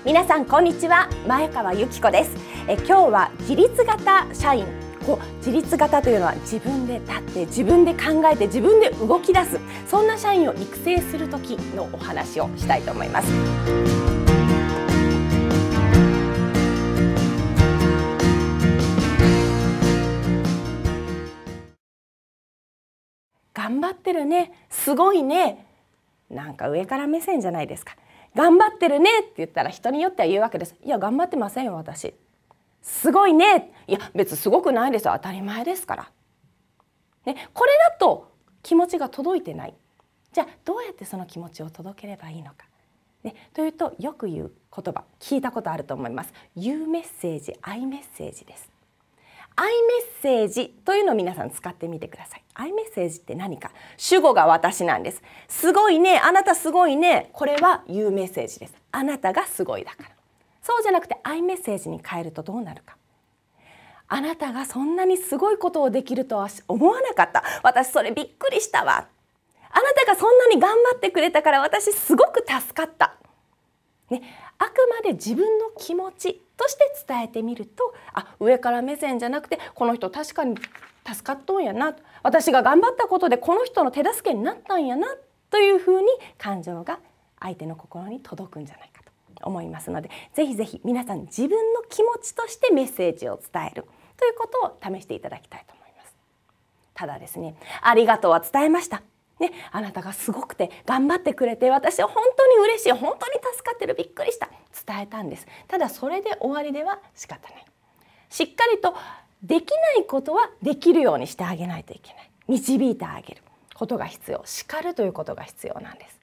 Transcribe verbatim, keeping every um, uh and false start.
皆さんこんにちは、前川由紀子です。え今日は自立型社員。こう自立型というのは自分で立って自分で考えて自分で動き出す、そんな社員を育成する時のお話をしたいと思います。頑張ってるね、すごいね、なんか上から目線じゃないですか。頑張ってるねって言ったら人によっては言うわけです。いや頑張ってませんよ私。すごいね。いや別にすごくないですよ、当たり前ですから。ね、これだと気持ちが届いてない。じゃあどうやってその気持ちを届ければいいのか。ね、というとよく言う言葉聞いたことあると思います。言うメッセージ、アイメッセージです。アイメッセージというのを皆さん使ってみてください。アイメッセージって何か。主語が私なんです。すごいね、あなたすごいね。これは言うメッセージです。あなたがすごいだから。そうじゃなくてアイメッセージに変えるとどうなるか。あなたがそんなにすごいことをできるとは思わなかった。私それびっくりしたわ。あなたがそんなに頑張ってくれたから私すごく助かった。ね、あくまで自分の気持ちとして伝えてみると、あ、上から目線じゃなくてこの人確かに助かっとんやな、私が頑張ったことでこの人の手助けになったんやなというふうに感情が相手の心に届くんじゃないかと思いますので、ぜひぜひ皆さん自分の気持ちとしてメッセージを伝えるということを試していただきたいと思います。ただですね、ありがとうは伝えました。ね、あなたがすごくて頑張ってくれて私は本当に嬉しい、本当に助かってる、びっくりした、伝えたんです。ただそれで終わりでは仕方ない。しっかりとできないことはできるようにしてあげないといけない。導いてあげることが必要、叱るということが必要なんです。